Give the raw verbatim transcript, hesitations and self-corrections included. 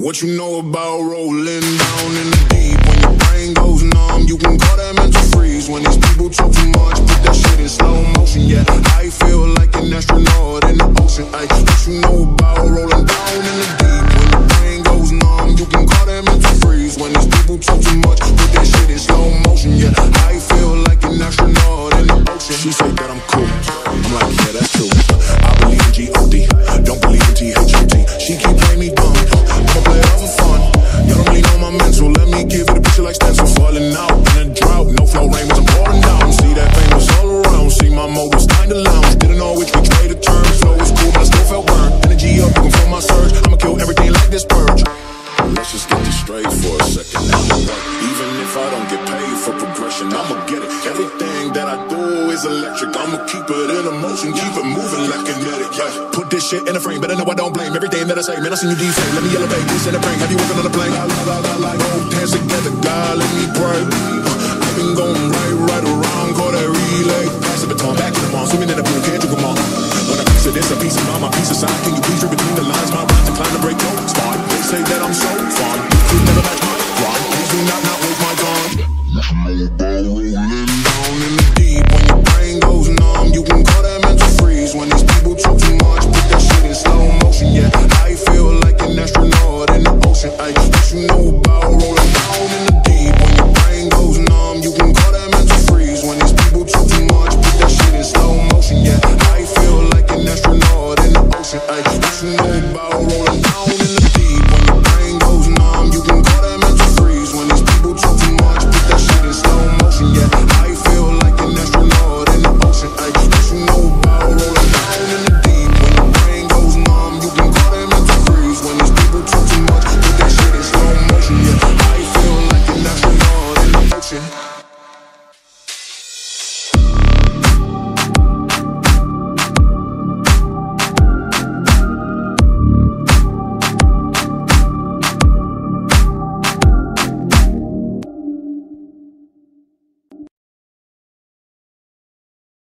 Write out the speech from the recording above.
What you know about rolling down in the deep? When your brain goes numb, you can call that mental freeze. When these people talk too much, put that shit in slow motion. Yeah, I feel like an astronaut in the ocean. Ay, what you know about rolling down in the deep? When your brain goes numb, you can call that mental freeze. When these people talk too much, put that shit in slow motion. Yeah, I feel like an astronaut in the ocean. She say that I'm cool, I'm like, yeah, that's true. I believe in G O D, don't believe in T H O T. She keep playing me dumb, I'ma play it out for fun. Y'all don't really know my mental, let me give it a picture like stencil. Falling out in a drought, no flow rain was I'm pouring down. See that thing was all around, see my mode was kinda lounge. Didn't know which which way to turn, flow was cool but I still felt burned. Energy up, looking for my surge, I'ma kill everything like this purge. Let's just get this straight for a second. Even if I don't get paid for progression, I'ma get it. Everything that I do is electric. I'ma keep it in motion, keep it moving like kinetic. Yeah. Put this shit in a frame, better know I don't blame everything that I say. Man, I seen you deflate. Let me elevate this in the brain. Have you working on the plane? La la la la la. Both hands together, God, let me pray. Uh, I've been going right, right around, call that relay. Pass the baton back to the mall, swimming in the pool, can't